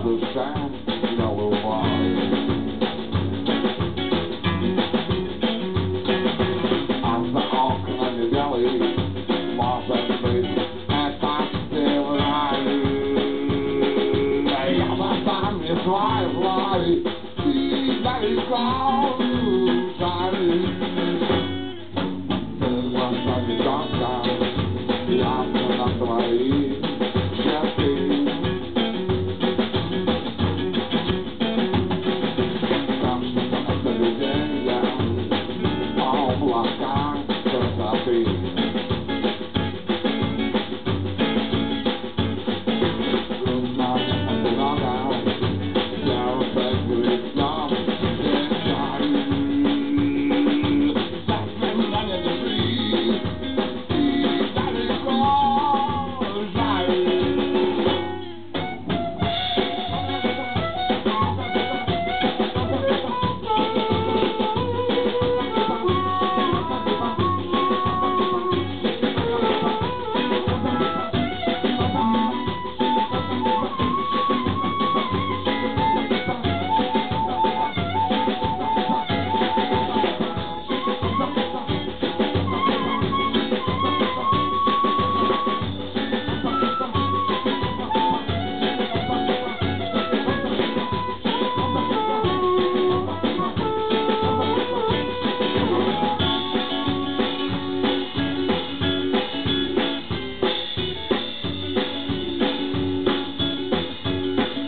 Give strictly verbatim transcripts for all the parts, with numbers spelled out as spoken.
understand yellow wine. I'm the hawk on the belly, moth and face, and I'm still alive. I'm a time is life, life, see that is gone, shining. There's one time you don't die, the afternoon of my age, just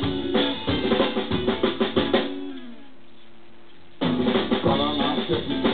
Got on our